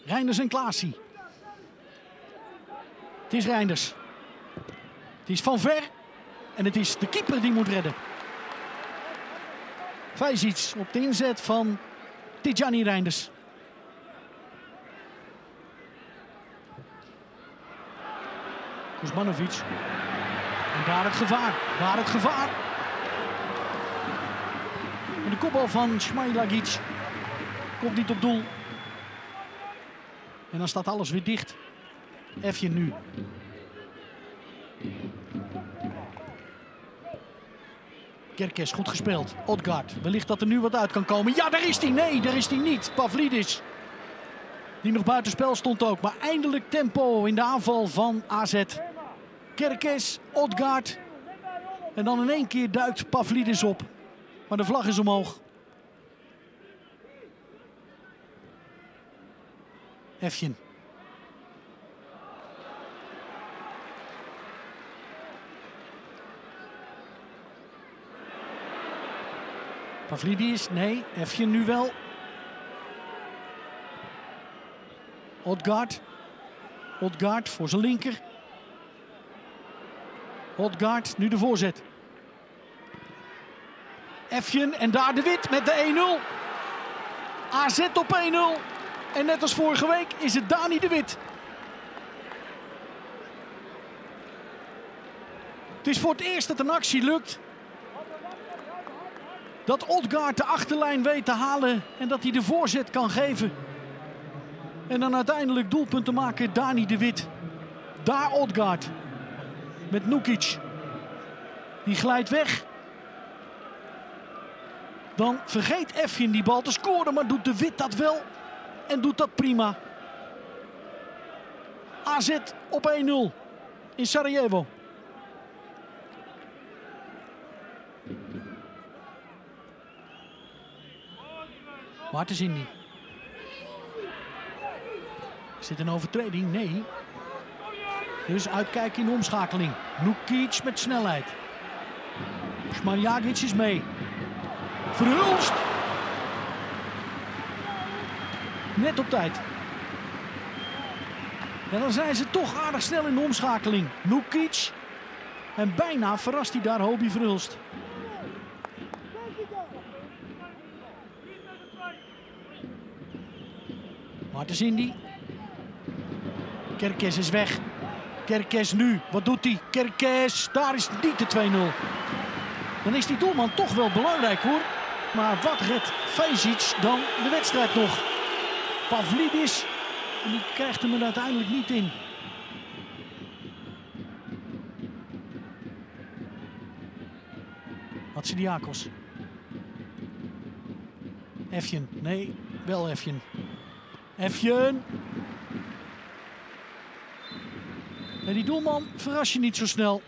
Reinders en Klaasie. Het is Reinders. Het is van ver. En het is de keeper die moet redden. Fajsic op de inzet van Tidjani Reinders. Kuzmanovic. En daar het gevaar. Daar het gevaar. En de kopbal van Smailagic komt niet op doel. En dan staat alles weer dicht. Efjen nu. Kerkez goed gespeeld. Odgaard. Wellicht dat er nu wat uit kan komen. Ja, daar is hij. Nee, daar is hij niet. Pavlidis. Die nog buitenspel stond ook. Maar eindelijk tempo in de aanval van AZ. Kerkez, Odgaard. En dan in één keer duikt Pavlidis op. Maar de vlag is omhoog. Efjen. Pavlidis, nee, Efjen nu wel. Odgaard. Odgaard voor zijn linker. Odgaard, nu de voorzet. Efjen en daar de Wit met de 1-0. AZ op 1-0. En net als vorige week is het Dani de Wit. Het is voor het eerst dat een actie lukt. Dat Odgaard de achterlijn weet te halen en dat hij de voorzet kan geven. En dan uiteindelijk doelpunten maken Dani de Wit. Daar Odgaard. Met Nukic. Die glijdt weg. Dan vergeet Efjen die bal te scoren, maar doet de Wit dat wel. En doet dat prima. AZ op 1-0 in Sarajevo. Martens Indy. Is dit een overtreding? Nee. Dus uitkijken in de omschakeling. Nukic met snelheid. Smailagic is mee. Verhulst. Net op tijd. En dan zijn ze toch aardig snel in de omschakeling. Nukic. En bijna verrast hij daar Hobie Verhulst. Martens Indy. Kerkez is weg. Kerkez nu. Wat doet hij? Kerkez. Daar is niet de 2-0. Dan is die doelman toch wel belangrijk hoor. Maar wat redt Fajsic dan de wedstrijd nog? Pavlidis. En die krijgt hem er uiteindelijk niet in. Hatzidakos. Efjen. Nee, wel Efjen. Efjen. En die doelman verras je niet zo snel.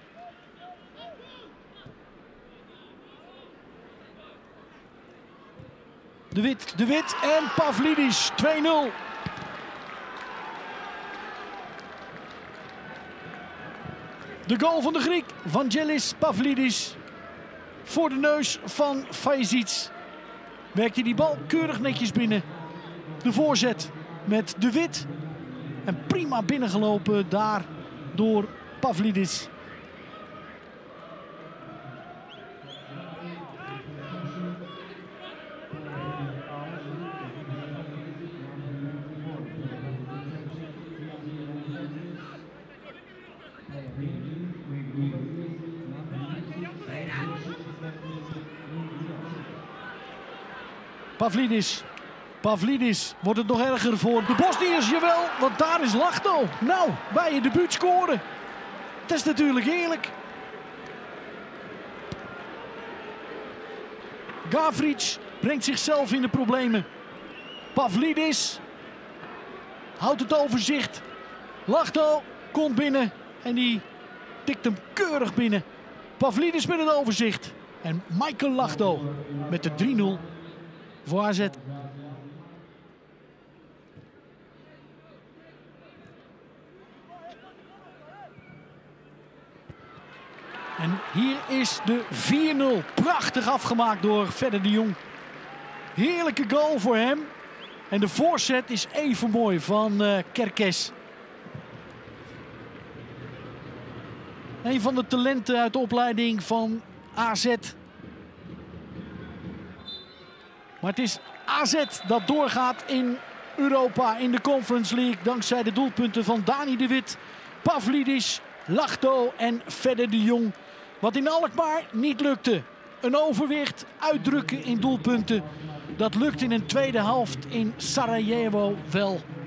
De Wit en Pavlidis. 2-0. De goal van de Griek, Vangelis Pavlidis. Voor de neus van Fajsic. Werkt hij die bal keurig netjes binnen. De voorzet met de Wit. En prima binnengelopen daar door Pavlidis. Pavlidis wordt het nog erger voor de Bosniërs, jawel, want daar is Lachto. Nou, bij je debuut scoren. Dat is natuurlijk heerlijk. Gavric brengt zichzelf in de problemen. Pavlidis houdt het overzicht. Lachto komt binnen en die tikt hem keurig binnen. Pavlidis met het overzicht. En Michael Lachto met de 3-0 voor AZ. En hier is de 4-0. Prachtig afgemaakt door Fedde de Jong. Heerlijke goal voor hem. En de voorzet is even mooi van Kerkez. Een van de talenten uit de opleiding van AZ. Maar het is AZ dat doorgaat in Europa, in de Conference League. Dankzij de doelpunten van Dani de Wit, Pavlidis, Lachdo en Fedde de Jong. Wat in Alkmaar niet lukte. Een overwicht uitdrukken in doelpunten. Dat lukt in een tweede helft in Sarajevo wel.